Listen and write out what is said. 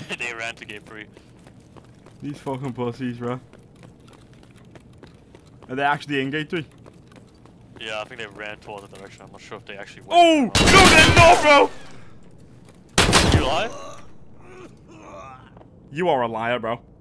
They ran to gate 3. These fucking pussies, bro. Are they actually in gate 3? Yeah, I think they ran towards the direction. I'm not sure if they actually went. Oh! No, bro! You lie? You are a liar, bro.